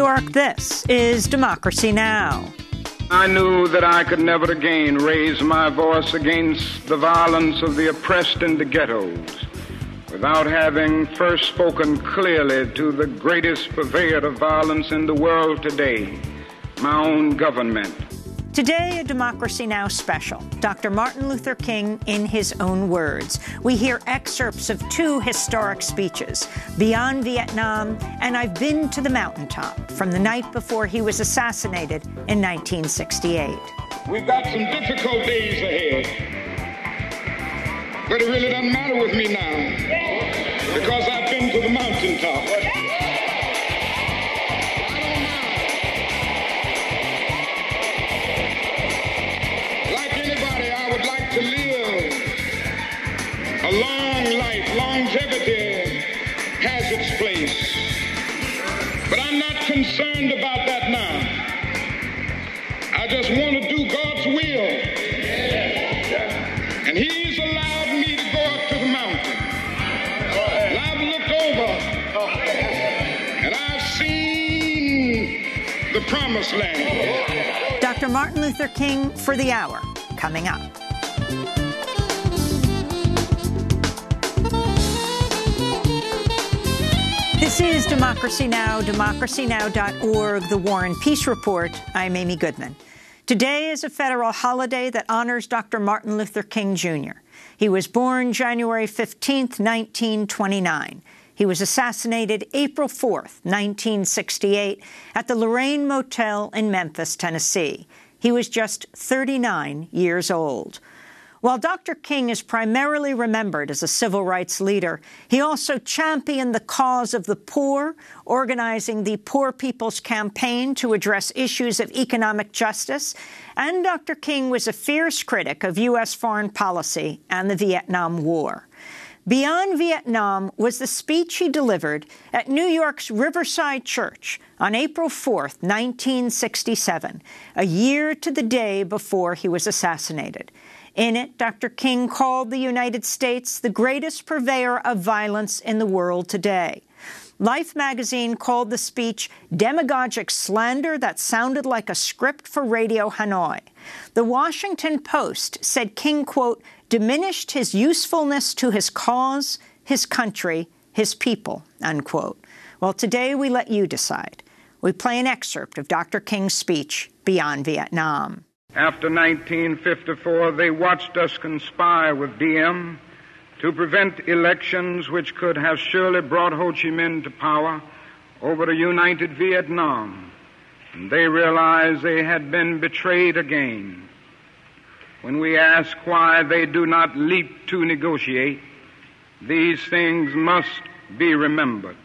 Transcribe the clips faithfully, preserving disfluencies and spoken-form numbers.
York, this is Democracy Now! I knew that I could never again raise my voice against the violence of the oppressed in the ghettos without having first spoken clearly to the greatest purveyor of violence in the world today, my own government. Today, a Democracy Now! Special. Doctor Martin Luther King in his own words. We hear excerpts of two historic speeches, Beyond Vietnam and I've Been to the Mountaintop, from the night before he was assassinated in nineteen sixty-eight. We've got some difficult days ahead, but it really doesn't matter with me now, because I've been to the mountaintop. To live a long life. Longevity has its place. But I'm not concerned about that now. I just want to do God's will. And He's allowed me to go up to the mountain. And I've looked over and I've seen the promised land. Doctor Martin Luther King for the hour, coming up. This is Democracy Now!, democracy now dot org, The War and Peace Report. I'm Amy Goodman. Today is a federal holiday that honors Doctor Martin Luther King, Junior He was born January fifteenth, nineteen twenty-nine. He was assassinated April fourth, nineteen sixty-eight, at the Lorraine Motel in Memphis, Tennessee. He was just thirty-nine years old. While Doctor King is primarily remembered as a civil rights leader, he also championed the cause of the poor, organizing the Poor People's Campaign to address issues of economic justice, and Doctor King was a fierce critic of U S foreign policy and the Vietnam War. Beyond Vietnam was the speech he delivered at New York's Riverside Church on April fourth, nineteen sixty-seven, a year to the day before he was assassinated. In it, Doctor King called the United States the greatest purveyor of violence in the world today. Life magazine called the speech demagogic slander that sounded like a script for Radio Hanoi. The Washington Post said King, quote, diminished his usefulness to his cause, his country, his people, unquote. Well, today we let you decide. We play an excerpt of Doctor King's speech, Beyond Vietnam. After nineteen fifty-four, they watched us conspire with Diem to prevent elections which could have surely brought Ho Chi Minh to power over a united Vietnam. And they realized they had been betrayed again. When we ask why they do not leap to negotiate, these things must be remembered.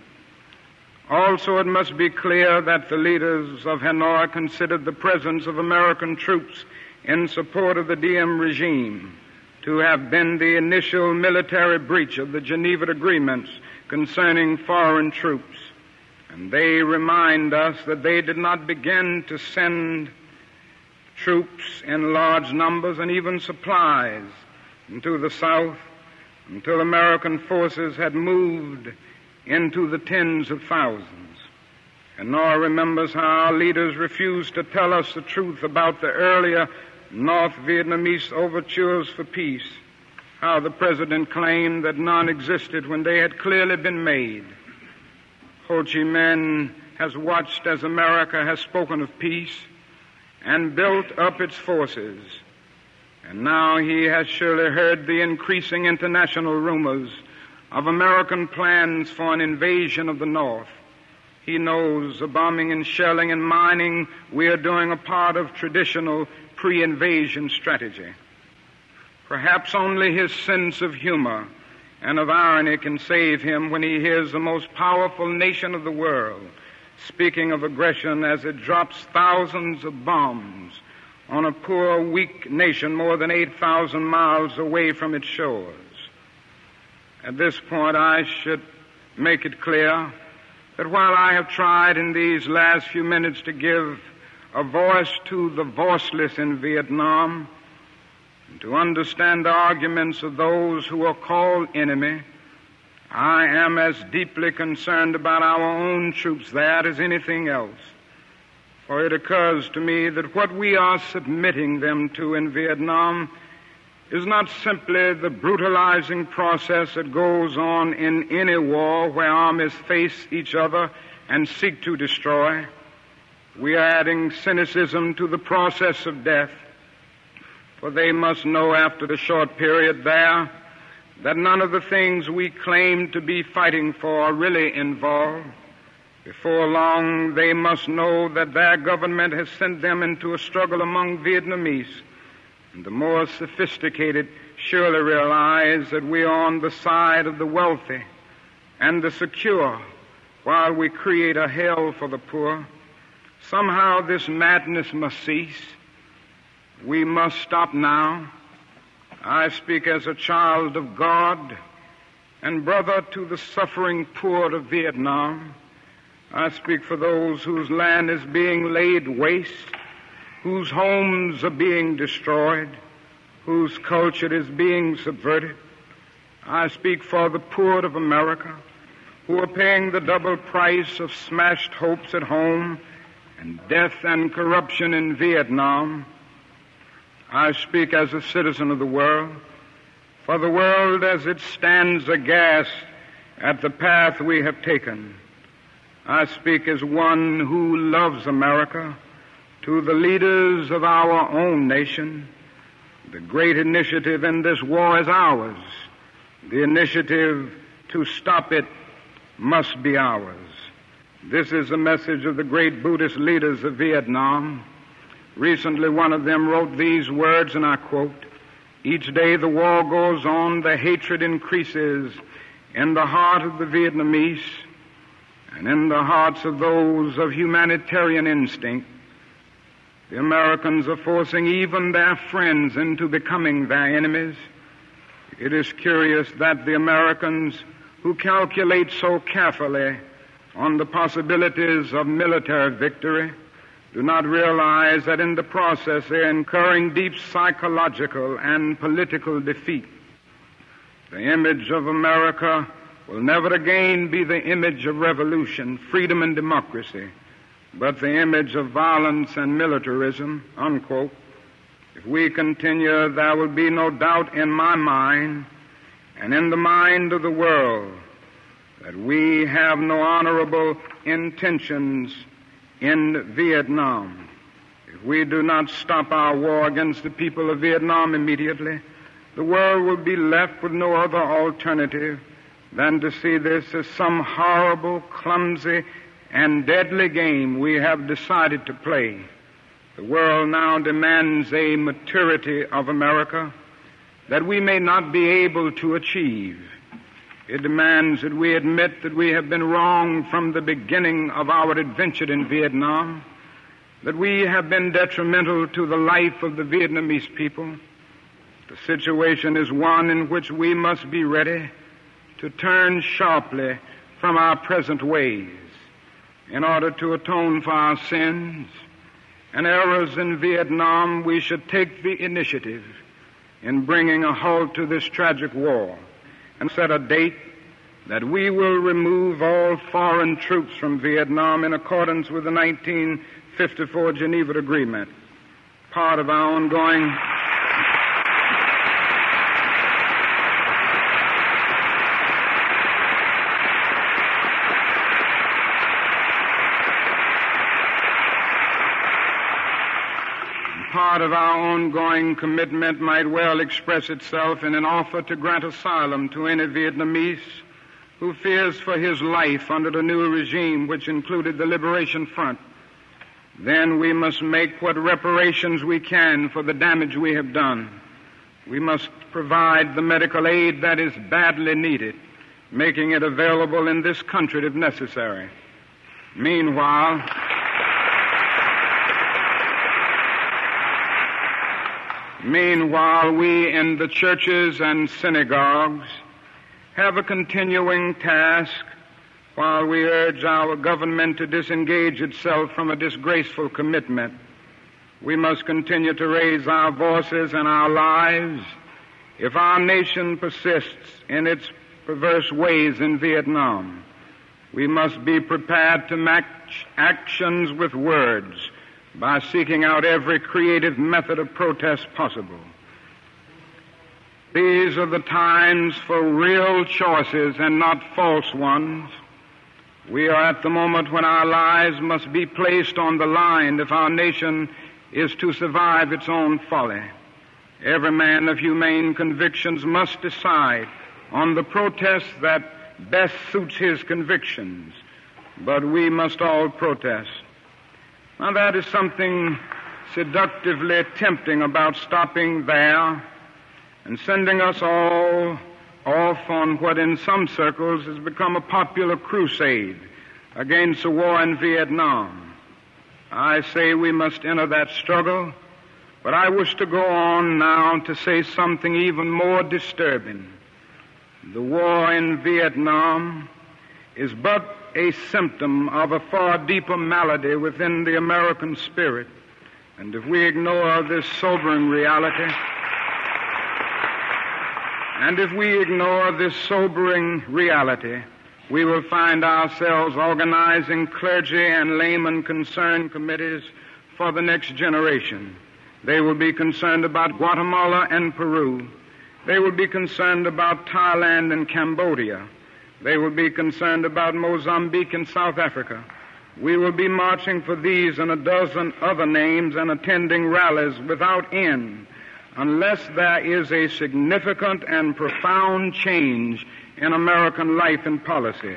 Also, it must be clear that the leaders of Hanoi considered the presence of American troops in support of the Diem regime to have been the initial military breach of the Geneva Agreements concerning foreign troops. And they remind us that they did not begin to send troops in large numbers and even supplies into the South until American forces had moved into the tens of thousands. And Hanoi remembers how our leaders refused to tell us the truth about the earlier North Vietnamese overtures for peace, how the president claimed that none existed when they had clearly been made. Ho Chi Minh has watched as America has spoken of peace and built up its forces. And now he has surely heard the increasing international rumors of American plans for an invasion of the North. He knows the bombing and shelling and mining we are doing a part of traditional pre-invasion strategy. Perhaps only his sense of humor and of irony can save him when he hears the most powerful nation of the world speaking of aggression as it drops thousands of bombs on a poor, weak nation more than eight thousand miles away from its shores. At this point, I should make it clear that while I have tried in these last few minutes to give a voice to the voiceless in Vietnam, and to understand the arguments of those who are called enemy, I am as deeply concerned about our own troops there as anything else. For it occurs to me that what we are submitting them to in Vietnam is not simply the brutalizing process that goes on in any war where armies face each other and seek to destroy. We are adding cynicism to the process of death, for they must know after the short period there that none of the things we claim to be fighting for are really involved. Before long, they must know that their government has sent them into a struggle among Vietnamese, and the more sophisticated surely realize that we are on the side of the wealthy and the secure while we create a hell for the poor. Somehow this madness must cease. We must stop now. I speak as a child of God and brother to the suffering poor of Vietnam. I speak for those whose land is being laid waste, whose homes are being destroyed, whose culture is being subverted. I speak for the poor of America, who are paying the double price of smashed hopes at home and death and corruption in Vietnam. I speak as a citizen of the world, for the world as it stands aghast at the path we have taken. I speak as one who loves America, to the leaders of our own nation. The great initiative in this war is ours. The initiative to stop it must be ours. This is the message of the great Buddhist leaders of Vietnam. Recently, one of them wrote these words, and I quote, "Each day the war goes on, the hatred increases in the heart of the Vietnamese and in the hearts of those of humanitarian instinct. The Americans are forcing even their friends into becoming their enemies. It is curious that the Americans, who calculate so carefully on the possibilities of military victory, do not realize that in the process they are incurring deep psychological and political defeat. The image of America will never again be the image of revolution, freedom, and democracy, but the image of violence and militarism," unquote. If we continue, there will be no doubt in my mind and in the mind of the world that we have no honorable intentions in Vietnam. If we do not stop our war against the people of Vietnam immediately, the world will be left with no other alternative than to see this as some horrible, clumsy, and deadly game we have decided to play. The world now demands a maturity of America that we may not be able to achieve. It demands that we admit that we have been wrong from the beginning of our adventure in Vietnam, that we have been detrimental to the life of the Vietnamese people. The situation is one in which we must be ready to turn sharply from our present ways in order to atone for our sins and errors in Vietnam. We should take the initiative in bringing a halt to this tragic war and set a date that we will remove all foreign troops from Vietnam in accordance with the nineteen fifty-four Geneva Agreement. Part of our ongoing Part of our ongoing commitment might well express itself in an offer to grant asylum to any Vietnamese who fears for his life under the new regime, which included the Liberation Front. Then we must make what reparations we can for the damage we have done. We must provide the medical aid that is badly needed, making it available in this country if necessary. Meanwhile, Meanwhile, we in the churches and synagogues have a continuing task while we urge our government to disengage itself from a disgraceful commitment. We must continue to raise our voices and our lives if our nation persists in its perverse ways in Vietnam. We must be prepared to match actions with words by seeking out every creative method of protest possible. These are the times for real choices and not false ones. We are at the moment when our lives must be placed on the line if our nation is to survive its own folly. Every man of humane convictions must decide on the protest that best suits his convictions, but we must all protest. Now that is something seductively tempting about stopping there and sending us all off on what in some circles has become a popular crusade against the war in Vietnam. I say we must enter that struggle, but I wish to go on now to say something even more disturbing. The war in Vietnam is but a symptom of a far deeper malady within the American spirit, and if we ignore this sobering reality, And if we ignore this sobering reality, we will find ourselves organizing clergy and layman concerned committees for the next generation. They will be concerned about Guatemala and Peru. They will be concerned about Thailand and Cambodia. They will be concerned about Mozambique and South Africa. We will be marching for these and a dozen other names and attending rallies without end, unless there is a significant and profound change in American life and policy.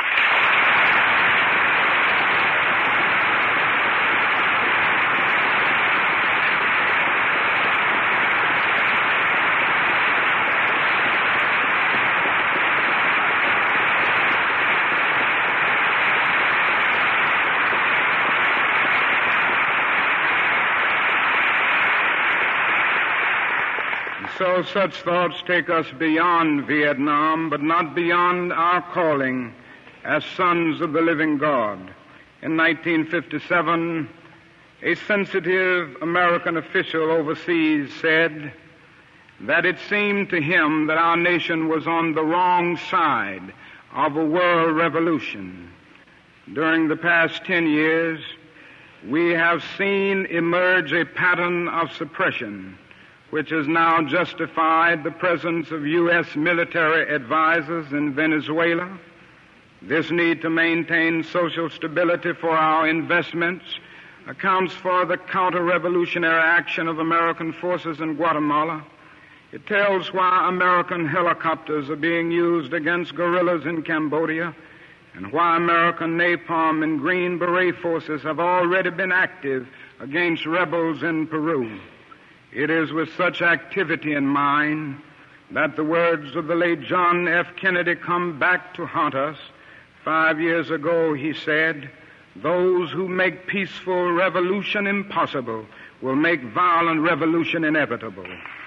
So such thoughts take us beyond Vietnam, but not beyond our calling as sons of the living God. In nineteen fifty-seven, a sensitive American official overseas said that it seemed to him that our nation was on the wrong side of a world revolution. During the past ten years, we have seen emerge a pattern of suppression which has now justified the presence of U S military advisors in Venezuela. This need to maintain social stability for our investments accounts for the counter-revolutionary action of American forces in Guatemala. It tells why American helicopters are being used against guerrillas in Cambodia, and why American napalm and Green Beret forces have already been active against rebels in Peru. It is with such activity in mind that the words of the late John F. Kennedy come back to haunt us. Five years ago, he said, "Those who make peaceful revolution impossible will make violent revolution inevitable."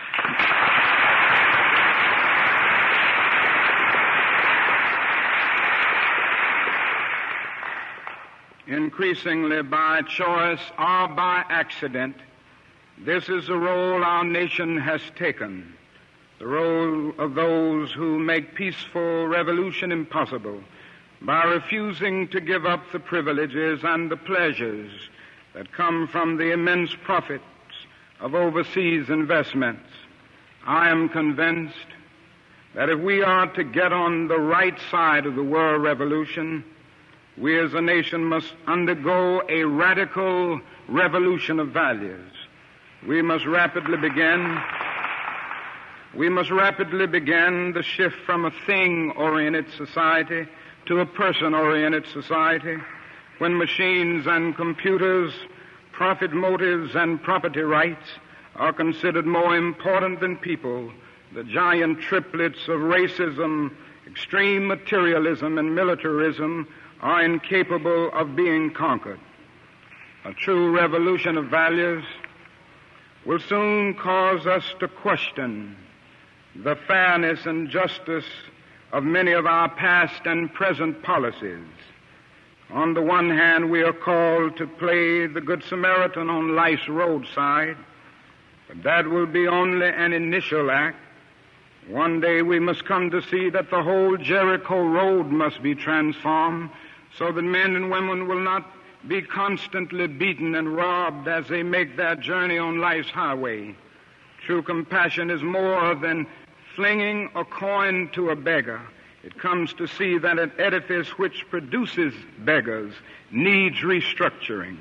Increasingly by choice or by accident, this is the role our nation has taken, the role of those who make peaceful revolution impossible by refusing to give up the privileges and the pleasures that come from the immense profits of overseas investments. I am convinced that if we are to get on the right side of the world revolution, we as a nation must undergo a radical revolution of values. We must rapidly begin, we must rapidly begin the shift from a thing-oriented society to a person-oriented society, when machines and computers, profit motives and property rights are considered more important than people. The giant triplets of racism, extreme materialism, and militarism are incapable of being conquered. A true revolution of values will soon cause us to question the fairness and justice of many of our past and present policies. On the one hand, we are called to play the Good Samaritan on life's roadside, but that will be only an initial act. One day we must come to see that the whole Jericho road must be transformed so that men and women will not be constantly beaten and robbed as they make their journey on life's highway. True compassion is more than flinging a coin to a beggar. It comes to see that an edifice which produces beggars needs restructuring.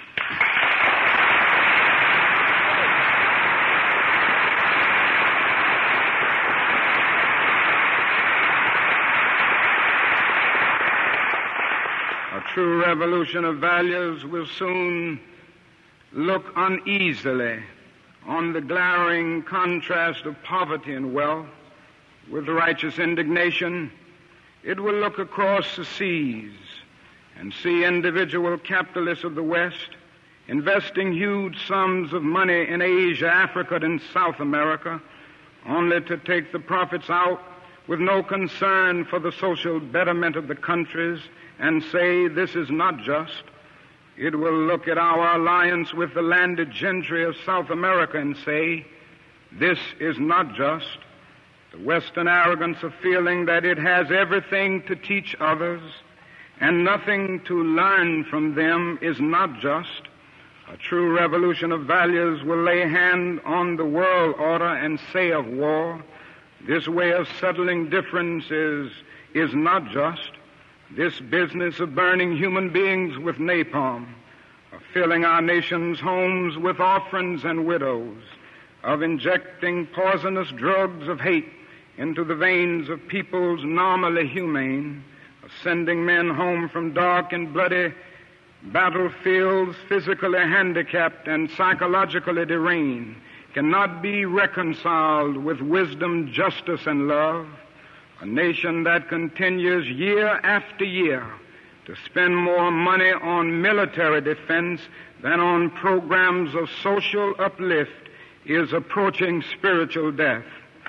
A true revolution of values will soon look uneasily on the glaring contrast of poverty and wealth. With righteous indignation, it will look across the seas and see individual capitalists of the West investing huge sums of money in Asia, Africa, and South America, only to take the profits out with no concern for the social betterment of the countries and say, this is not just. It will look at our alliance with the landed gentry of South America and say, this is not just. The Western arrogance of feeling that it has everything to teach others and nothing to learn from them is not just. A true revolution of values will lay hand on the world order and say of war, this way of settling differences is not just. This business of burning human beings with napalm, of filling our nation's homes with orphans and widows, of injecting poisonous drugs of hate into the veins of peoples normally humane, of sending men home from dark and bloody battlefields physically handicapped and psychologically deranged, cannot be reconciled with wisdom, justice, and love. A nation that continues year after year to spend more money on military defense than on programs of social uplift is approaching spiritual death.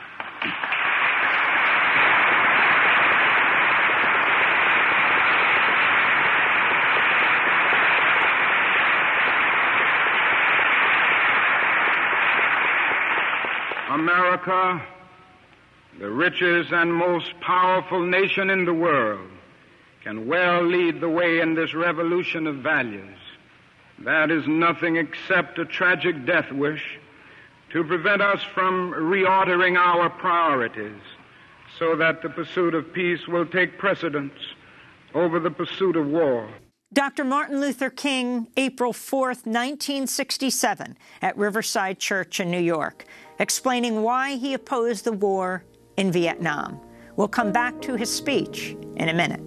America, the richest and most powerful nation in the world, can well lead the way in this revolution of values. That is nothing except a tragic death wish to prevent us from reordering our priorities so that the pursuit of peace will take precedence over the pursuit of war. Doctor Martin Luther King, April fourth, nineteen sixty-seven, at Riverside Church in New York, explaining why he opposed the war in Vietnam. We'll come back to his speech in a minute.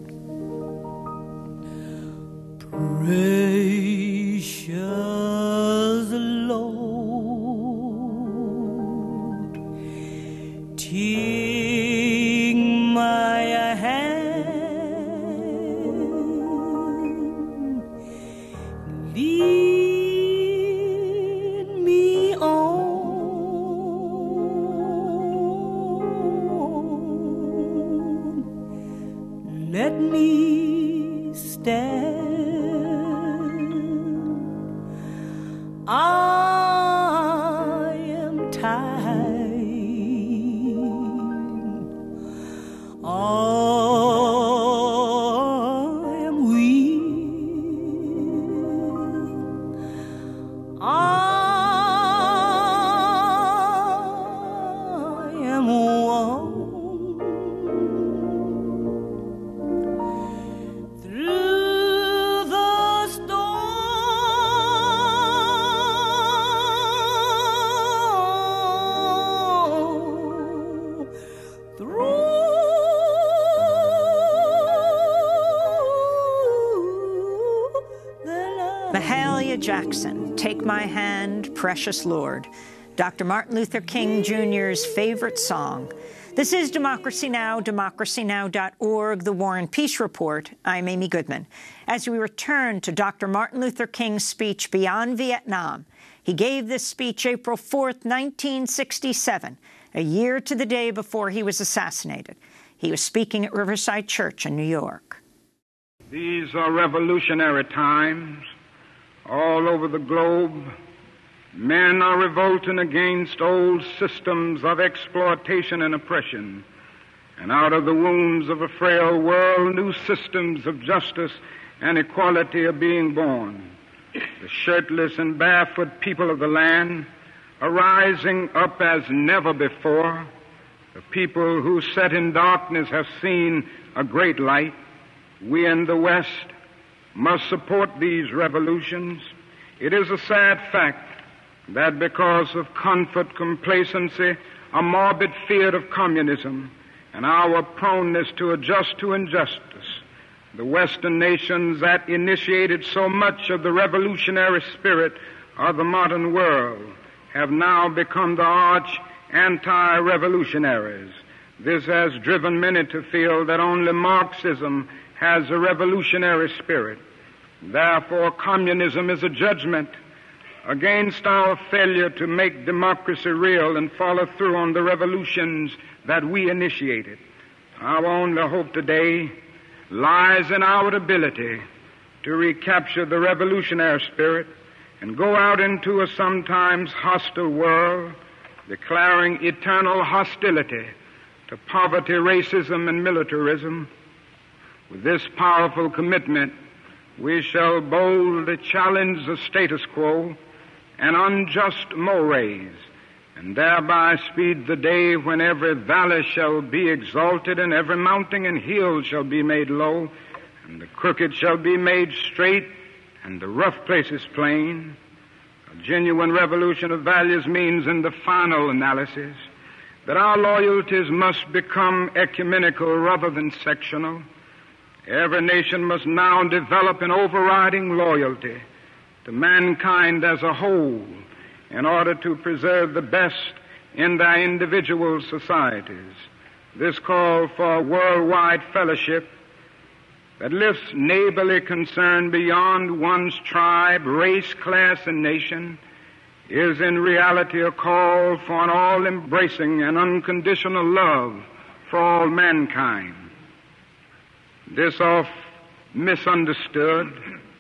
Precious Lord, take my hand, lead me on, let me stand. I am tired. I am weak. I am worn. Through the storm, through the night. Mahalia Jackson, Take My Hand, Precious Lord, Doctor Martin Luther King Junior's favorite song. This is Democracy Now!, democracy now dot org, The War and Peace Report. I'm Amy Goodman. As we return to Doctor Martin Luther King's speech Beyond Vietnam, he gave this speech April fourth, nineteen sixty-seven, a year to the day before he was assassinated. He was speaking at Riverside Church in New York. These are revolutionary times. All over the globe, Men are revolting against old systems of exploitation and oppression, and out of the wombs of a frail world, new systems of justice and equality are being born. The shirtless and barefoot people of the land are rising up as never before. The people who sat in darkness have seen a great light. We in the West must support these revolutions. It is a sad fact that because of comfort, complacency, a morbid fear of communism, and our proneness to adjust to injustice, the Western nations that initiated so much of the revolutionary spirit of the modern world have now become the arch anti-revolutionaries. This has driven many to feel that only Marxism has a revolutionary spirit. Therefore, communism is a judgment against our failure to make democracy real and follow through on the revolutions that we initiated. Our only hope today lies in our ability to recapture the revolutionary spirit and go out into a sometimes hostile world, declaring eternal hostility to poverty, racism, and militarism. With this powerful commitment, we shall boldly challenge the status quo and unjust mores, and thereby speed the day when every valley shall be exalted, and every mountain and hill shall be made low, and the crooked shall be made straight, and the rough places plain. A genuine revolution of values means, in the final analysis, that our loyalties must become ecumenical rather than sectional. Every nation must now develop an overriding loyalty to mankind as a whole in order to preserve the best in their individual societies. This call for worldwide fellowship that lifts neighborly concern beyond one's tribe, race, class, and nation is in reality a call for an all-embracing and unconditional love for all mankind. This oft misunderstood,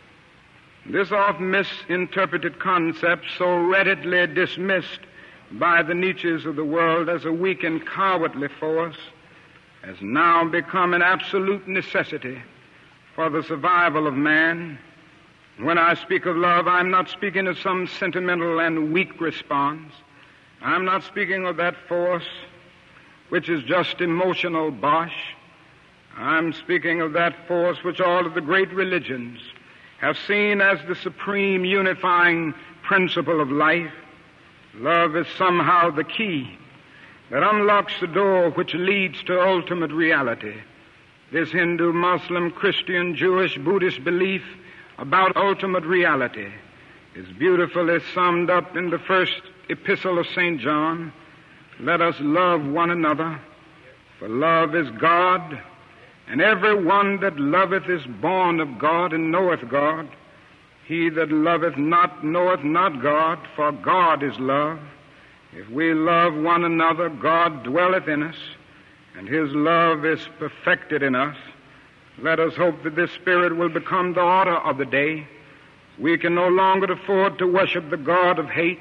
this oft misinterpreted concept, so readily dismissed by the Nietzsches of the world as a weak and cowardly force, has now become an absolute necessity for the survival of man. When I speak of love, I'm not speaking of some sentimental and weak response. I'm not speaking of that force which is just emotional bosh. I'm speaking of that force which all of the great religions have seen as the supreme unifying principle of life. Love is somehow the key that unlocks the door which leads to ultimate reality. This Hindu, Muslim, Christian, Jewish, Buddhist belief about ultimate reality is beautifully summed up in the first epistle of Saint John. Let us love one another, for love is God, and every one that loveth is born of God and knoweth God. He that loveth not knoweth not God, for God is love. If we love one another, God dwelleth in us, and His love is perfected in us. Let us hope that this spirit will become the order of the day. We can no longer afford to worship the God of hate,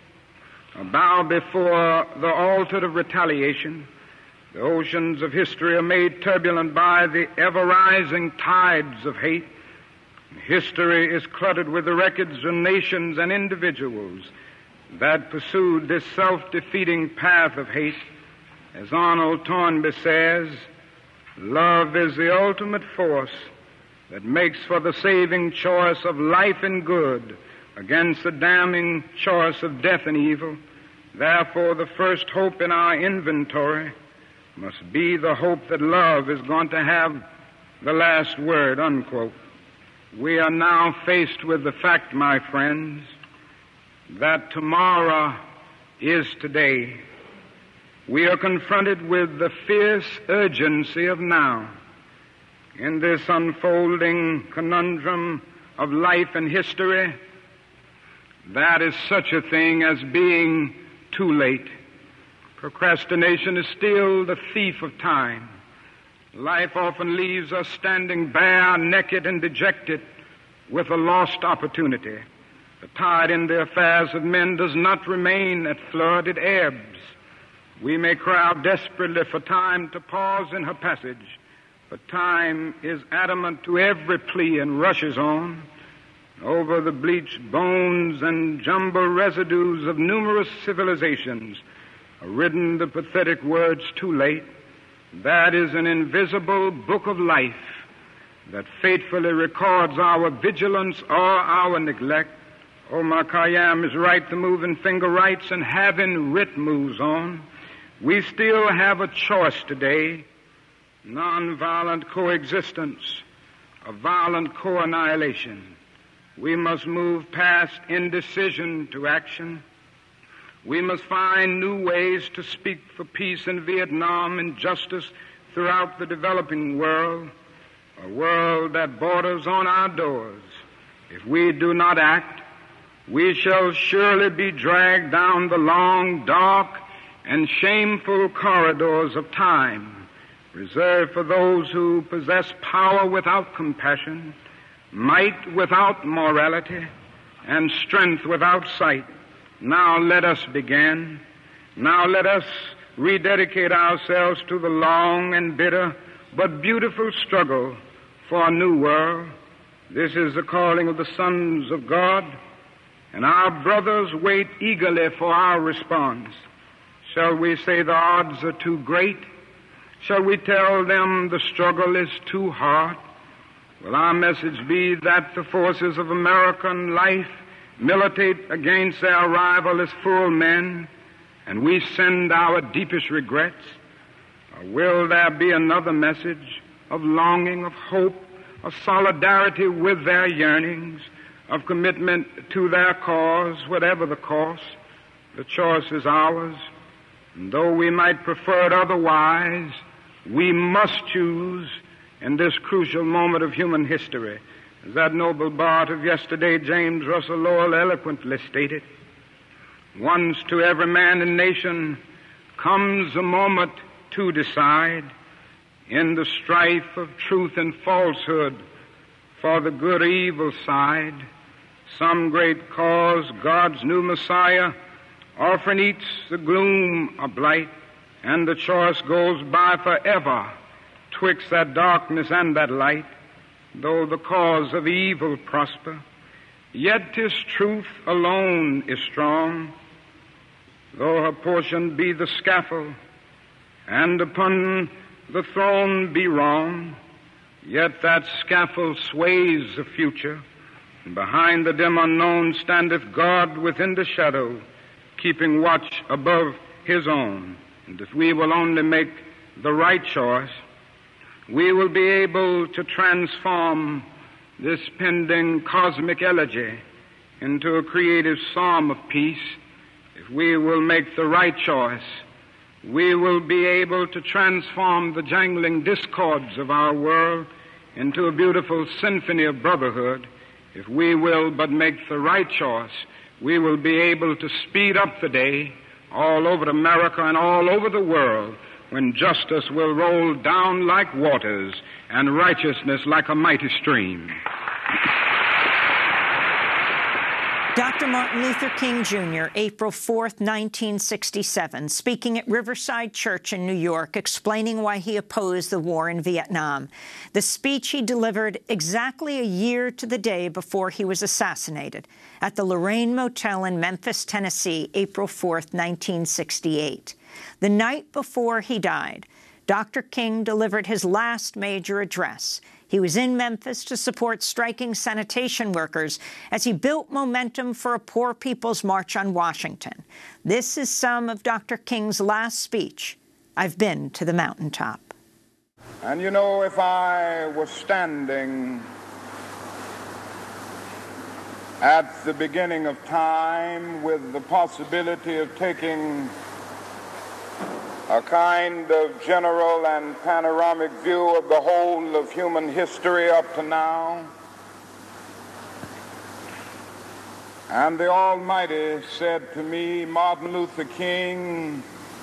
or bow before the altar of retaliation. The oceans of history are made turbulent by the ever-rising tides of hate. History is cluttered with the records of nations and individuals that pursued this self-defeating path of hate. As Arnold Toynbee says, love is the ultimate force that makes for the saving choice of life and good against the damning choice of death and evil. Therefore, the first hope in our inventory must be the hope that love is going to have the last word, unquote. We are now faced with the fact, my friends, that tomorrow is today. We are confronted with the fierce urgency of now. In this unfolding conundrum of life and history, that is such a thing as being too late. Procrastination is still the thief of time. Life often leaves us standing bare, naked, and dejected with a lost opportunity. The tide in the affairs of men does not remain at flood, it ebbs. We may cry out desperately for time to pause in her passage, but time is adamant to every plea and rushes on. Over the bleached bones and jumbled residues of numerous civilizations are written the pathetic words, too late. That is an invisible book of life that faithfully records our vigilance or our neglect. Omar Khayyam is right, the moving finger writes, and having writ moves on. We still have a choice today, nonviolent coexistence, a violent co-annihilation. We must move past indecision to action. We must find new ways to speak for peace in Vietnam and justice throughout the developing world, a world that borders on our doors. If we do not act, we shall surely be dragged down the long, dark, and shameful corridors of time, reserved for those who possess power without compassion, might without morality, and strength without sight. Now let us begin. Now let us rededicate ourselves to the long and bitter but beautiful struggle for a new world. This is the calling of the sons of God, and our brothers wait eagerly for our response. Shall we say the odds are too great? Shall we tell them the struggle is too hard? Will our message be that the forces of American life militate against their rival as full men, and we send our deepest regrets? Or will there be another message of longing, of hope, of solidarity with their yearnings, of commitment to their cause, whatever the cost? The choice is ours, and though we might prefer it otherwise, we must choose in this crucial moment of human history. As that noble bard of yesterday, James Russell Lowell, eloquently stated, once to every man and nation comes a moment to decide in the strife of truth and falsehood for the good or evil side. Some great cause, God's new Messiah, often eats the gloom of blight, and the choice goes by forever twixt that darkness and that light. Though the cause of evil prosper, yet 'tis truth alone is strong. Though her portion be the scaffold, and upon the throne be wrong, yet that scaffold sways the future, and behind the dim unknown standeth God within the shadow, keeping watch above his own. And if we will only make the right choice, we will be able to transform this pending cosmic elegy into a creative psalm of peace. If we will make the right choice, we will be able to transform the jangling discords of our world into a beautiful symphony of brotherhood. If we will but make the right choice, we will be able to speed up the day all over America and all over the world, when justice will roll down like waters and righteousness like a mighty stream. Doctor Martin Luther King, Junior, April fourth, nineteen sixty-seven, speaking at Riverside Church in New York, explaining why he opposed the war in Vietnam. The speech he delivered exactly a year to the day before he was assassinated at the Lorraine Motel in Memphis, Tennessee, April fourth, nineteen sixty-eight. The night before he died, Doctor King delivered his last major address. He was in Memphis to support striking sanitation workers as he built momentum for a Poor People's March on Washington. This is some of Doctor King's last speech. I've been to the mountaintop. And you know, if I was standing at the beginning of time with the possibility of taking a kind of general and panoramic view of the whole of human history up to now, and the Almighty said to me, Martin Luther King,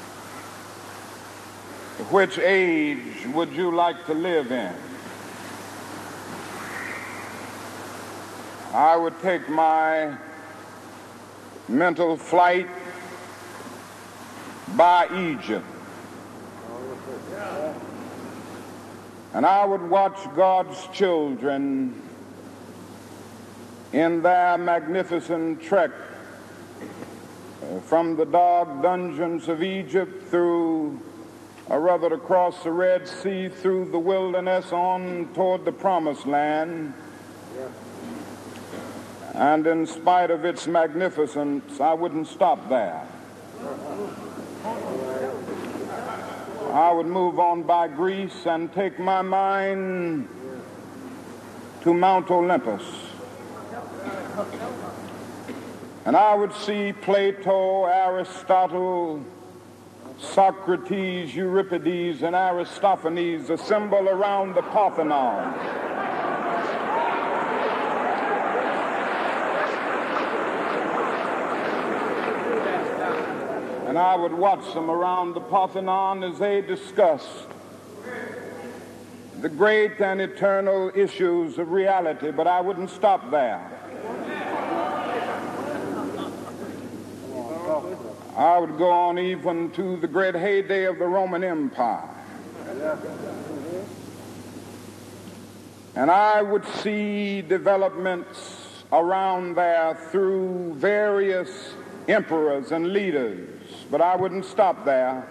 which age would you like to live in? I would take my mental flight by Egypt. And I would watch God's children in their magnificent trek uh, from the dark dungeons of Egypt through, or rather across the Red Sea, through the wilderness on toward the Promised Land. And in spite of its magnificence, I wouldn't stop there. I would move on by Greece and take my mind to Mount Olympus. And I would see Plato, Aristotle, Socrates, Euripides, and Aristophanes assemble around the Parthenon. And I would watch them around the Parthenon as they discussed the great and eternal issues of reality, but I wouldn't stop there. I would go on even to the great heyday of the Roman Empire. And I would see developments around there through various emperors and leaders, but I wouldn't stop there.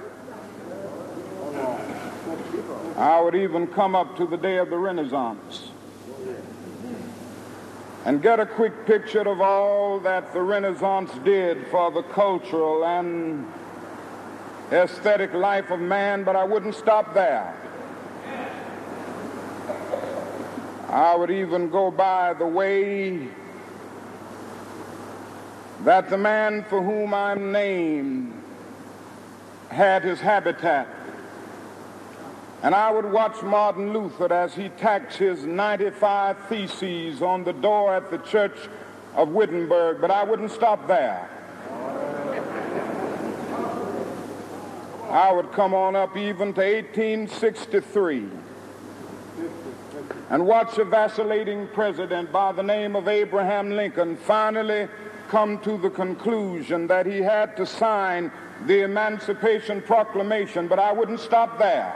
I would even come up to the day of the Renaissance and get a quick picture of all that the Renaissance did for the cultural and aesthetic life of man, but I wouldn't stop there. I would even go by the way that the man for whom I'm named had his habitat. And I would watch Martin Luther as he tacked his ninety-five theses on the door at the church of Wittenberg, but I wouldn't stop there. I would come on up even to eighteen sixty-three and watch a vacillating president by the name of Abraham Lincoln finally come to the conclusion that he had to sign the Emancipation Proclamation, but I wouldn't stop there.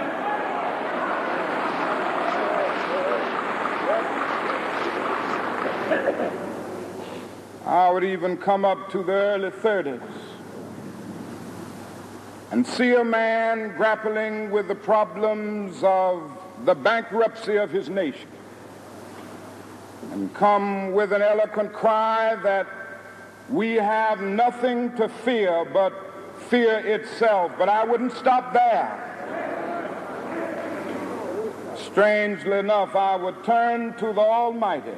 I would even come up to the early thirties and see a man grappling with the problems of the bankruptcy of his nation and come with an eloquent cry that we have nothing to fear but fear itself, but I wouldn't stop there. Strangely enough, I would turn to the Almighty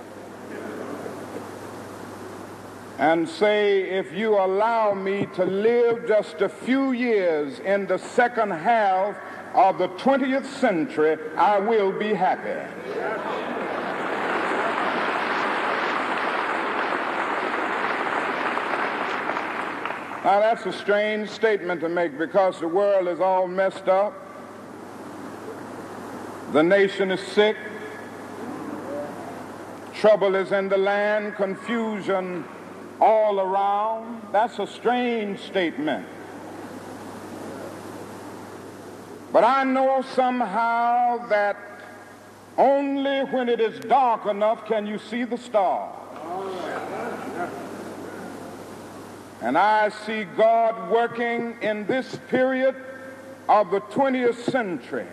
and say, if you allow me to live just a few years in the second half of the twentieth century, I will be happy. Now, that's a strange statement to make because the world is all messed up. The nation is sick. Trouble is in the land, confusion all around. That's a strange statement. But I know somehow that only when it is dark enough can you see the stars. And I see God working in this period of the twentieth century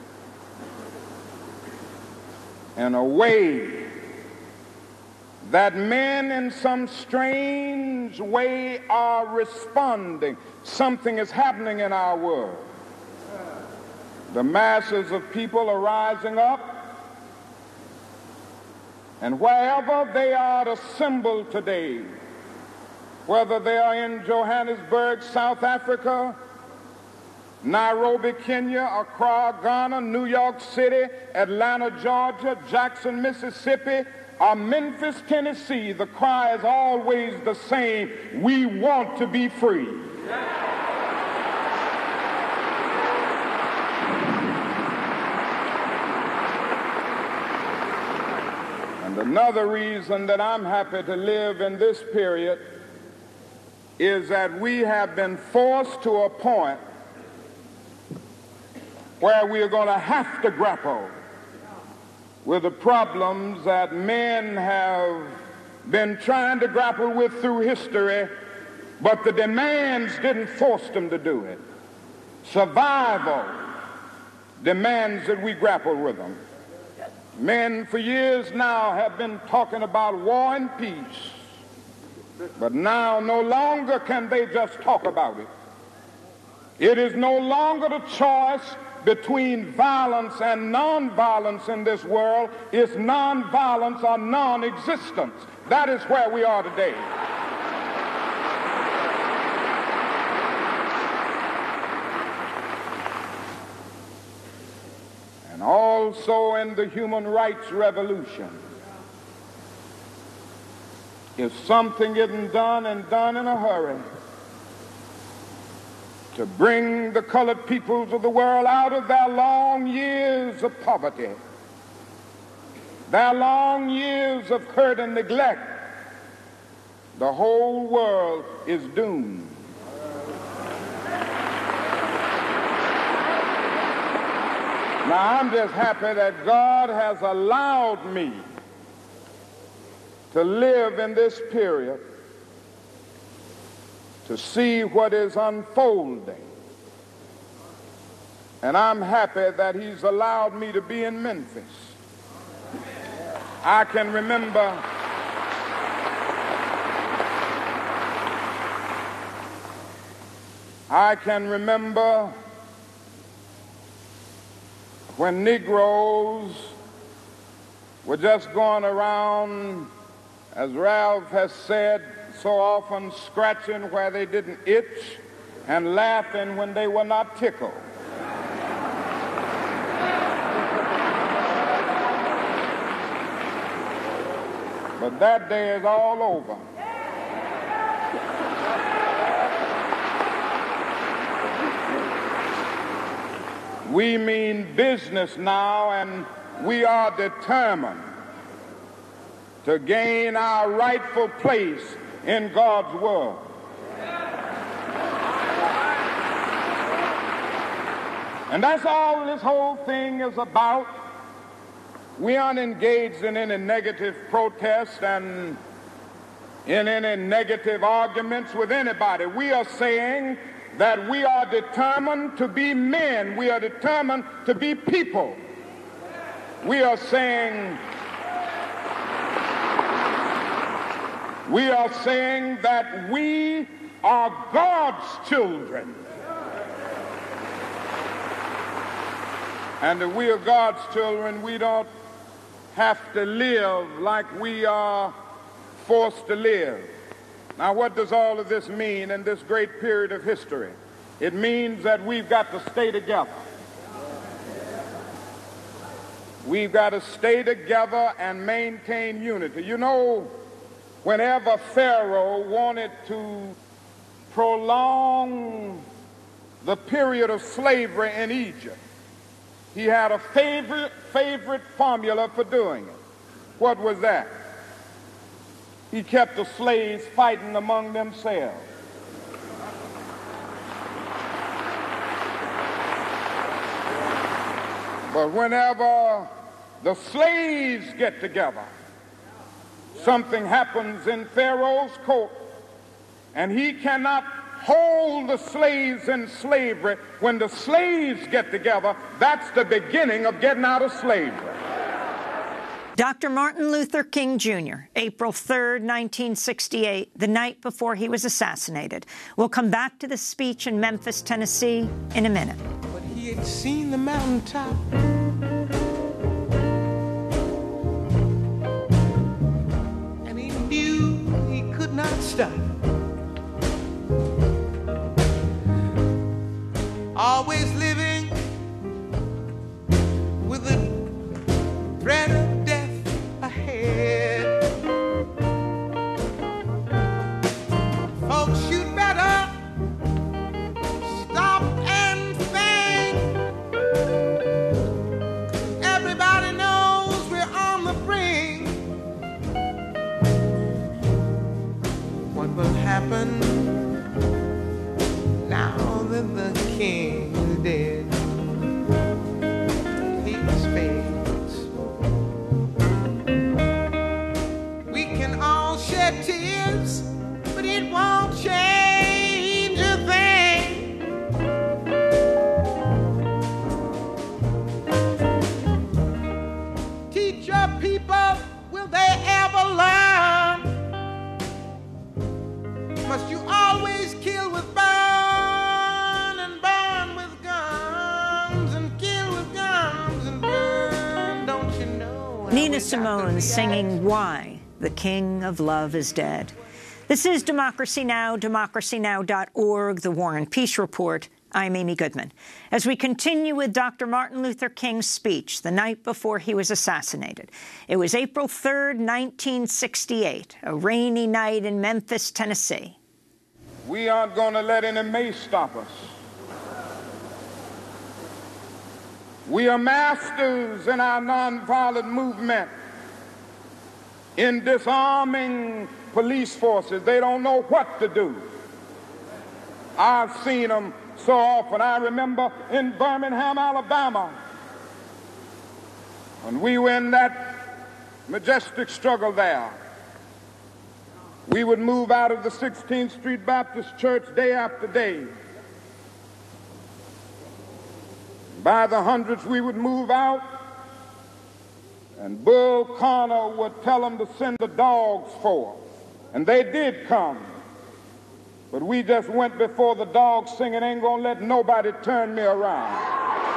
in a way that men in some strange way are responding. Something is happening in our world. The masses of people are rising up, and wherever they are assembled today, whether they are in Johannesburg, South Africa, Nairobi, Kenya, Accra, Ghana, New York City, Atlanta, Georgia, Jackson, Mississippi, or Memphis, Tennessee, the cry is always the same: we want to be free. And another reason that I'm happy to live in this period is that we have been forced to a point where we are going to have to grapple with the problems that men have been trying to grapple with through history, but the demands didn't force them to do it. Survival demands that we grapple with them. Men for years now have been talking about war and peace, but now no longer can they just talk about it. It is no longer the choice between violence and nonviolence in this world. It's nonviolence or non-existence. That is where we are today. And also in the human rights revolution, if something isn't done and done in a hurry to bring the colored peoples of the world out of their long years of poverty, their long years of hurt and neglect, the whole world is doomed. Now, I'm just happy that God has allowed me to live in this period to see what is unfolding. And I'm happy that he's allowed me to be in Memphis. I can remember I can remember when Negroes were just going around, as Ralph has said, so often scratching where they didn't itch and laughing when they were not tickled. But that day is all over. We mean business now, and we are determined to gain our rightful place in God's world. And that's all this whole thing is about. We aren't engaged in any negative protest and in any negative arguments with anybody. We are saying that we are determined to be men. We are determined to be people. We are saying We are saying that we are God's children. And if we are God's children, we don't have to live like we are forced to live. Now, what does all of this mean in this great period of history? It means that we've got to stay together. We've got to stay together and maintain unity. You know, whenever Pharaoh wanted to prolong the period of slavery in Egypt, he had a favorite, favorite formula for doing it. What was that? He kept the slaves fighting among themselves. But whenever the slaves get together, something happens in Pharaoh's court, and he cannot hold the slaves in slavery. When the slaves get together, that's the beginning of getting out of slavery. Doctor Martin Luther King, Junior, April third, nineteen sixty-eight, the night before he was assassinated. We'll come back to the speech in Memphis, Tennessee, in a minute. But he had seen the mountaintop, and he knew he could not stop. Always living with the threat of death ahead. Folks, you'd better stop and think. Everybody knows we're on the brink. What will happen Luther King is dead. He speaks. We can all shed tears, but it won't change a thing. Teach your people, will they ever learn? Must you always kill with burn and burn with guns and kill with guns and burn? Don't you know? Nina Simone singing Why the King of Love is Dead. This is Democracy Now!, democracy now dot org, The War and Peace Report. I'm Amy Goodman. As we continue with Doctor Martin Luther King's speech the night before he was assassinated. It was April third, nineteen sixty-eight, a rainy night in Memphis, Tennessee. We aren't going to let any mace stop us. We are masters in our nonviolent movement in disarming police forces. They don't know what to do. I've seen them so often. I remember in Birmingham, Alabama, when we were in that majestic struggle there, we would move out of the sixteenth Street Baptist Church day after day. By the hundreds, we would move out, and Bull Connor would tell them to send the dogs forth. And they did come. But we just went before the dogs singing, ain't gonna let nobody turn me around.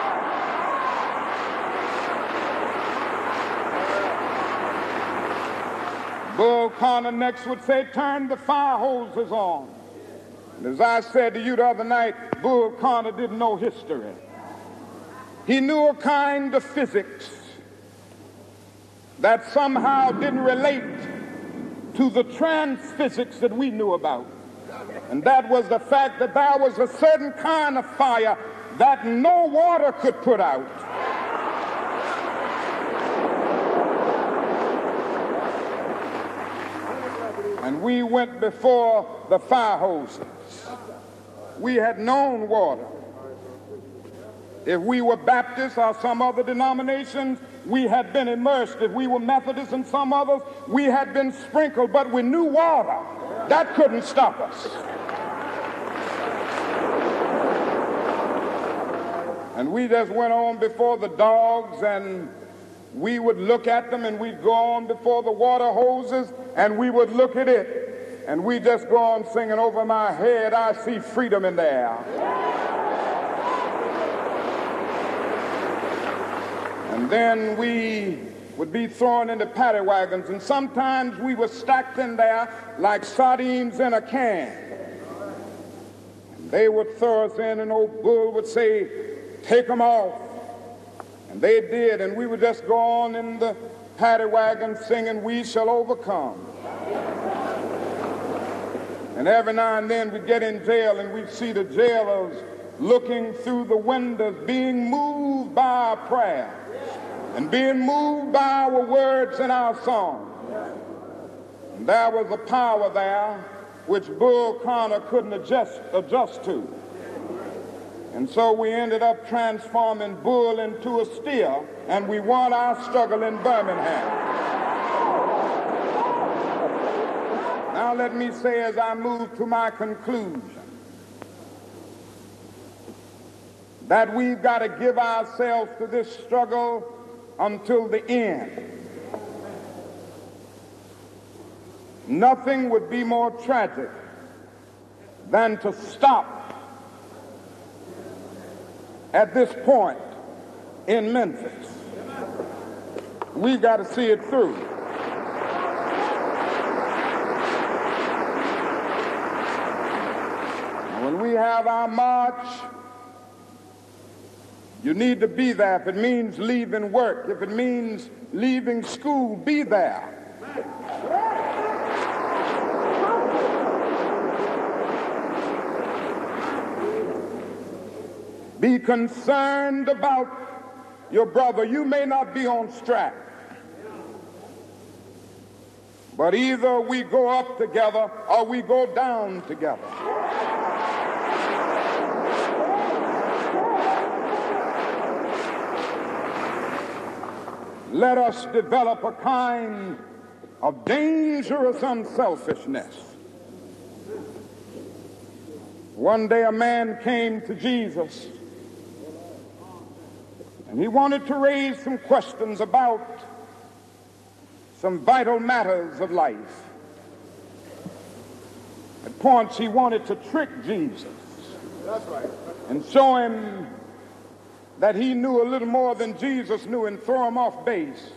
Bull Connor next would say, turn the fire hoses on. And as I said to you the other night, Bull Connor didn't know history. He knew a kind of physics that somehow didn't relate to the trans physics that we knew about. And that was the fact that there was a certain kind of fire that no water could put out. And we went before the fire hoses. We had known water. If we were Baptists or some other denominations, we had been immersed. If we were Methodists and some others, we had been sprinkled. But we knew water. That couldn't stop us. And we just went on before the dogs, and we would look at them, and we'd go on before the water hoses, and we would look at it, and we just go on singing, over my head I see freedom in the air. And then we would be thrown into paddy wagons, and sometimes we were stacked in there like sardines in a can. And they would throw us in, and old Bull would say, take them off. And they did, and we would just go on in the paddy wagon singing, we shall overcome. And every now and then we'd get in jail, and we'd see the jailers looking through the windows, being moved by our prayer and being moved by our words and our song. And there was a power there which Bull Connor couldn't adjust, adjust to. And so we ended up transforming Bull into a steer, and we won our struggle in Birmingham. Now let me say, as I move to my conclusion, that we've got to give ourselves to this struggle until the end. Nothing would be more tragic than to stop at this point in Memphis. We've got to see it through. When we have our march, you need to be there. If it means leaving work, if it means leaving school, be there. Be concerned about your brother. You may not be on strike, but either we go up together or we go down together. let us develop a kind of dangerous unselfishness. One day a man came to Jesus, and he wanted to raise some questions about some vital matters of life. At points he wanted to trick Jesus. That's right. And show him that he knew a little more than Jesus knew and throw him off base.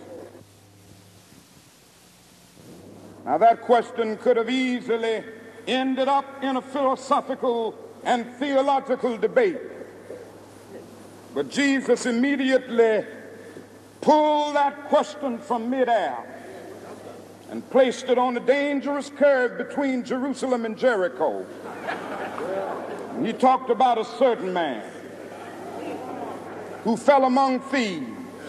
Now that question could have easily ended up in a philosophical and theological debate. But Jesus immediately pulled that question from midair and placed it on a dangerous curve between Jerusalem and Jericho. And he talked about a certain man who fell among thieves.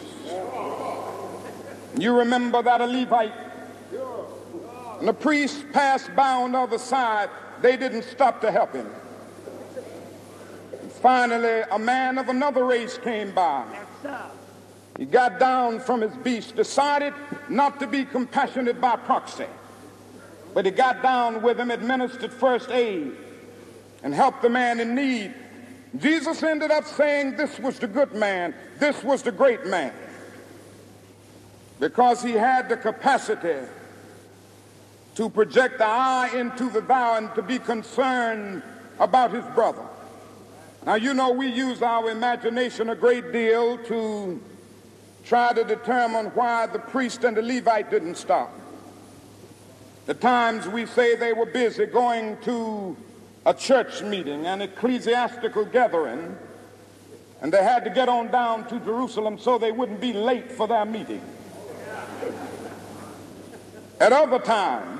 You remember that a Levite and the priest passed by on the other side. They didn't stop to help him. And finally, a man of another race came by. He got down from his beast, decided not to be compassionate by proxy, but he got down with him, administered first aid, and helped the man in need. Jesus ended up saying this was the good man, this was the great man, because he had the capacity to project the eye into the thou and to be concerned about his brother. Now, you know, we use our imagination a great deal to try to determine why the priest and the Levite didn't stop. At times we say they were busy going to a church meeting, an ecclesiastical gathering, and they had to get on down to Jerusalem so they wouldn't be late for their meeting. At other times,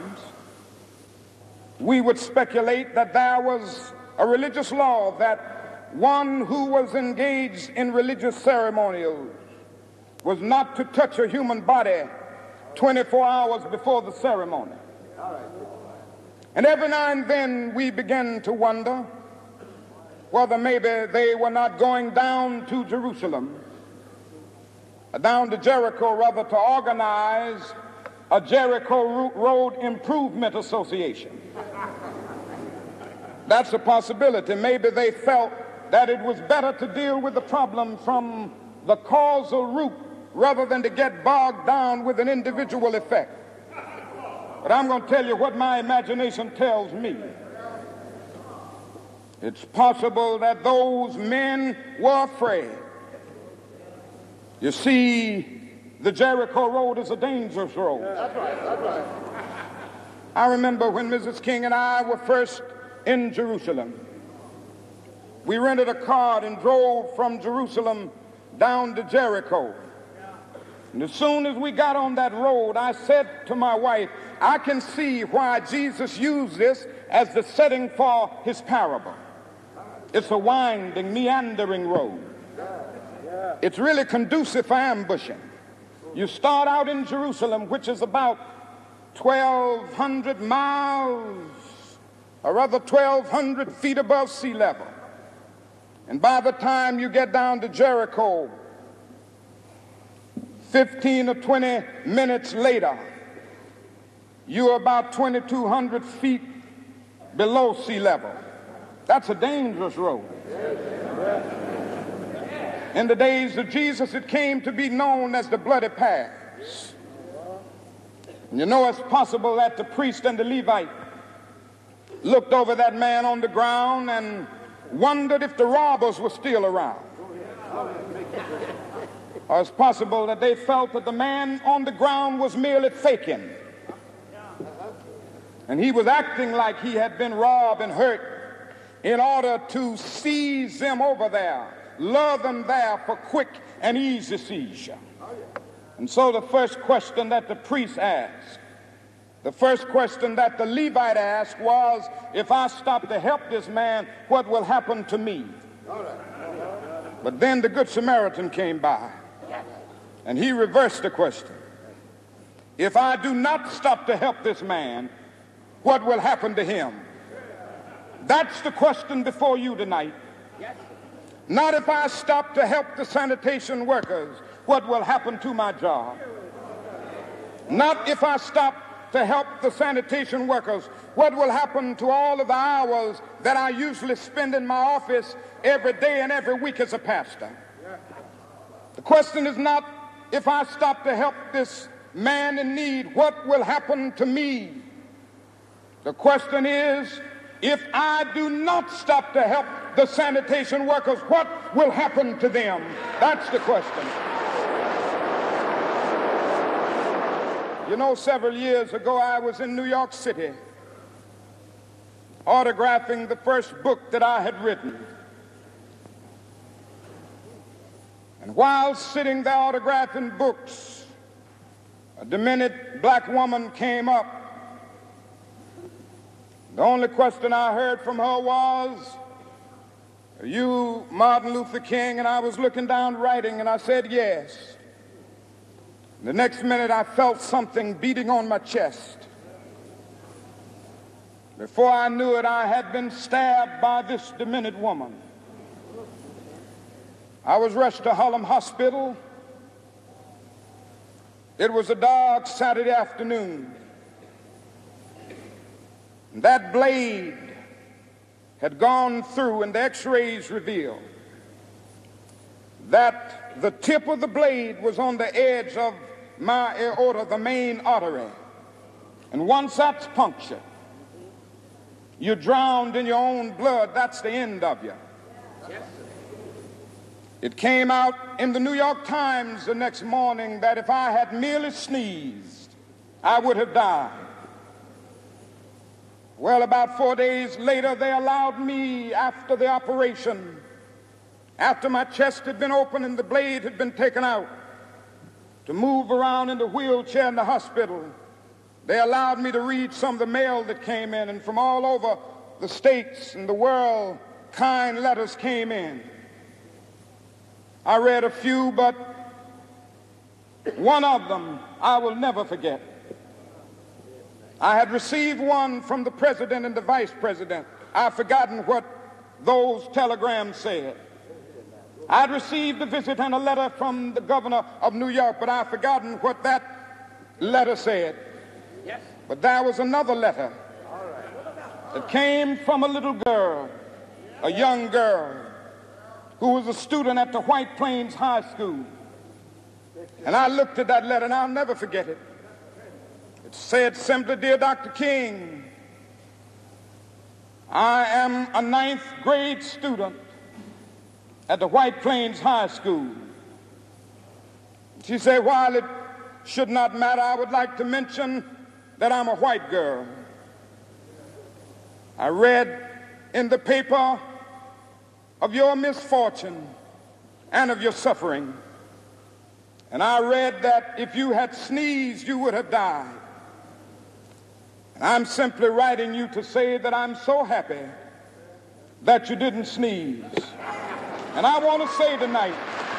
we would speculate that there was a religious law that one who was engaged in religious ceremonials was not to touch a human body twenty-four hours before the ceremony. And every now and then we begin to wonder whether maybe they were not going down to Jerusalem, down to Jericho rather, to organize a Jericho Road Improvement Association. That's a possibility. Maybe they felt that it was better to deal with the problem from the causal root rather than to get bogged down with an individual effect. But I'm going to tell you what my imagination tells me. It's possible that those men were afraid. You see, the Jericho Road is a dangerous road. That's right, that's right. I remember when Missus King and I were first in Jerusalem. We rented a car and drove from Jerusalem down to Jericho. And as soon as we got on that road, I said to my wife, I can see why Jesus used this as the setting for his parable. It's a winding, meandering road. It's really conducive for ambushing. You start out in Jerusalem, which is about twelve hundred miles, or rather twelve hundred feet above sea level. And by the time you get down to Jericho, fifteen or twenty minutes later, you're about twenty-two hundred feet below sea level. That's a dangerous road. In the days of Jesus, it came to be known as the Bloody Pass. And you know, it's possible that the priest and the Levite looked over that man on the ground and wondered if the robbers were still around. Or it's possible that they felt that the man on the ground was merely faking. And he was acting like he had been robbed and hurt in order to seize them over there, lure them there for quick and easy seizure. And so the first question that the priest asked, the first question that the Levite asked was, if I stop to help this man, what will happen to me? But then the Good Samaritan came by, and he reversed the question. If I do not stop to help this man, what will happen to him? That's the question before you tonight. Not if I stop to help the sanitation workers, what will happen to my job. Not if I stop to help the sanitation workers, what will happen to all of the hours that I usually spend in my office every day and every week as a pastor. The question is not if I stop to help this man in need, what will happen to me? The question is, if I do not stop to help the sanitation workers, what will happen to them? That's the question. You know, several years ago, I was in New York City autographing the first book that I had written. And while sitting there autographing books, a demented black woman came up. The only question I heard from her was, "Are you Martin Luther King?" And I was looking down writing, and I said, "Yes." The next minute, I felt something beating on my chest. Before I knew it, I had been stabbed by this demented woman. I was rushed to Harlem Hospital. It was a dark Saturday afternoon. That blade had gone through, and the x-rays revealed that the tip of the blade was on the edge of my aorta, the main artery. And once that's punctured, you're drowned in your own blood. That's the end of you. It came out in the New York Times the next morning that if I had merely sneezed, I would have died. Well, about four days later, they allowed me, after the operation, after my chest had been opened and the blade had been taken out, to move around in the wheelchair in the hospital. They allowed me to read some of the mail that came in, and from all over the states and the world, kind letters came in. I read a few, but one of them I will never forget. I had received one from the president and the vice president. I've forgotten what those telegrams said. I'd received a visit and a letter from the governor of New York, but I've forgotten what that letter said. Yes. But there was another letter that came from a little girl, a young girl, who was a student at the White Plains High School. And I looked at that letter, and I'll never forget it. It said simply, "Dear Doctor King, I am a ninth grade student at the White Plains High School." She said, "While it should not matter, I would like to mention that I'm a white girl. I read in the paper of your misfortune and of your suffering. And I read that if you had sneezed, you would have died. And I'm simply writing you to say that I'm so happy that you didn't sneeze. And I want to say tonight,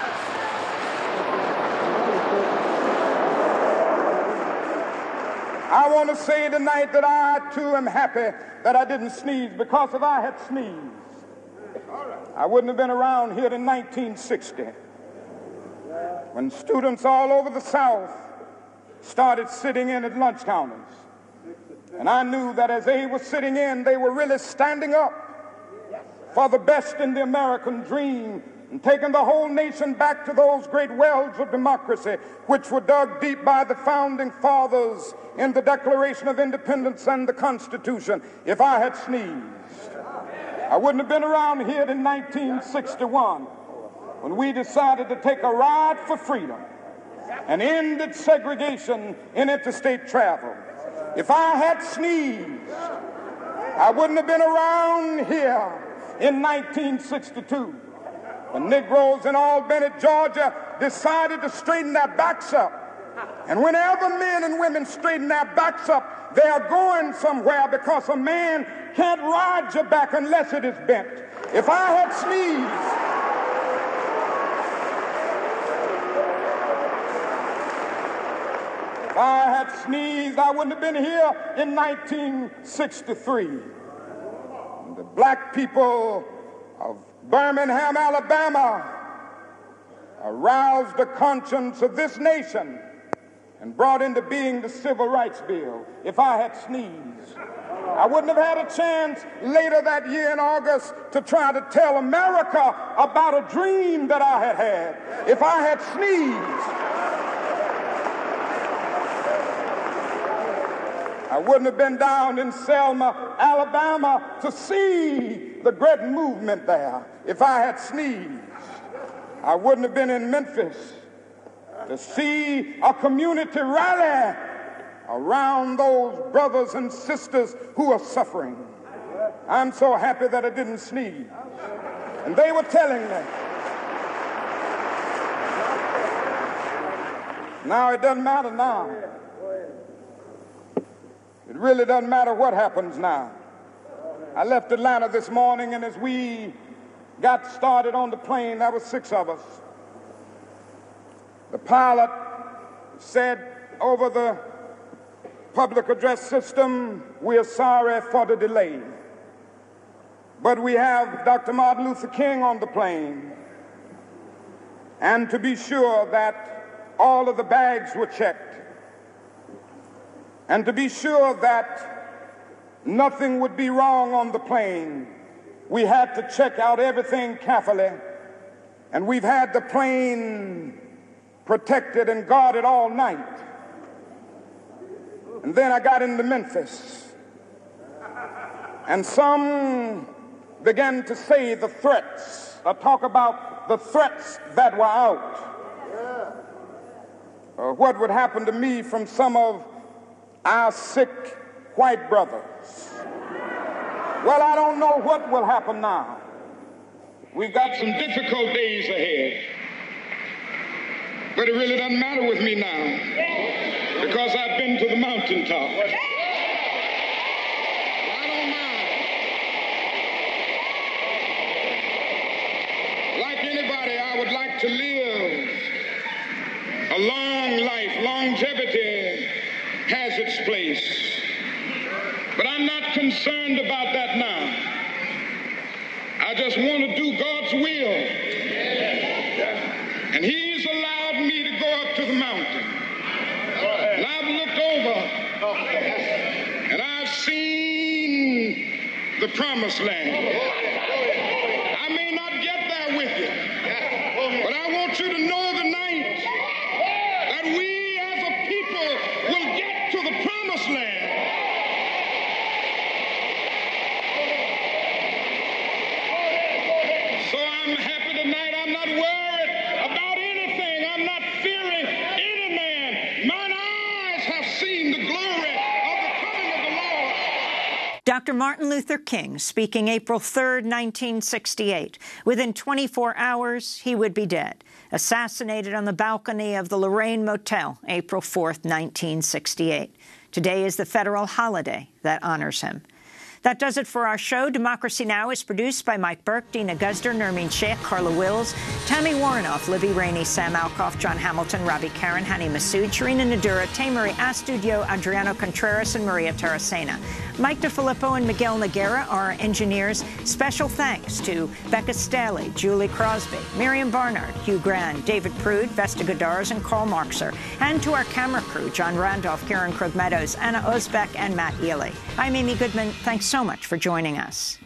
I want to say tonight that I too am happy that I didn't sneeze, because if I had sneezed, I wouldn't have been around here in nineteen sixty, when students all over the South started sitting in at lunch counters. And I knew that as they were sitting in, they were really standing up for the best in the American dream and taking the whole nation back to those great wells of democracy which were dug deep by the founding fathers in the Declaration of Independence and the Constitution. If I had sneezed, I wouldn't have been around here in nineteen sixty-one when we decided to take a ride for freedom and ended segregation in interstate travel. If I had sneezed, I wouldn't have been around here in nineteen sixty-two when Negroes in Albany, Georgia decided to straighten their backs up. And whenever men and women straighten their backs up, they are going somewhere, because a man can't ride your back unless it is bent. If I had sneezed, if I had sneezed, I wouldn't have been here in nineteen sixty-three. The black people of Birmingham, Alabama, aroused the conscience of this nation and brought into being the Civil Rights Bill, if I had sneezed, I wouldn't have had a chance later that year in August to try to tell America about a dream that I had had. If I had sneezed, I wouldn't have been down in Selma, Alabama to see the great movement there. If I had sneezed, I wouldn't have been in Memphis to see a community rally around those brothers and sisters who are suffering. I'm so happy that I didn't sneeze. And they were telling me, now it doesn't matter now. It really doesn't matter what happens now. I left Atlanta this morning, and as we got started on the plane, there were six of us. The pilot said over the public address system, "We are sorry for the delay, but we have Doctor Martin Luther King on the plane, and to be sure that all of the bags were checked, and to be sure that nothing would be wrong on the plane, we had to check out everything carefully, and we've had the plane protected and guarded all night." And then I got into Memphis, and some began to say the threats, or talk about the threats that were out, or what would happen to me from some of our sick white brothers. Well, I don't know what will happen now. We've got some difficult days ahead, but it really doesn't matter with me now, because I've been to the mountaintop. I don't mind. Like anybody, I would like to live a long life. Longevity has its place. But I'm not concerned about that now. I just want to do God's will. And He's allowed me to go up to the mountain. And I've looked over, and I've seen the promised land. I may not get there with you, but I want you to know tonight that we as a people will get to the promised land. So I'm happy tonight. I'm not worried about anything. I'm not fearing any man. Mine eyes have seen the glory of the coming of the Lord. Doctor Martin Luther King speaking April third, nineteen sixty-eight. Within twenty-four hours, he would be dead. Assassinated on the balcony of the Lorraine Motel, April fourth, nineteen sixty-eight. Today is the federal holiday that honors him. That does it for our show. Democracy Now! Is produced by Mike Burke, Dina Guzder, Nermeen Sheikh, Carla Wills, Tammy Warrenoff, Libby Rainey, Sam Alcoff, John Hamilton, Robbie Karen, Hani Masood, Sharina Nadura, Tamery Astudio, Adriano Contreras, and Maria Taracena. Mike DeFilippo and Miguel Noguera are our engineers. Special thanks to Becca Staley, Julie Crosby, Miriam Barnard, Hugh Grand, David Prude, Vesta Godars, and Carl Markser. And to our camera crew, John Randolph, Karen Krug Meadows, Anna Osbeck, and Matt Ely. I'm Amy Goodman. Thanks so much for joining us.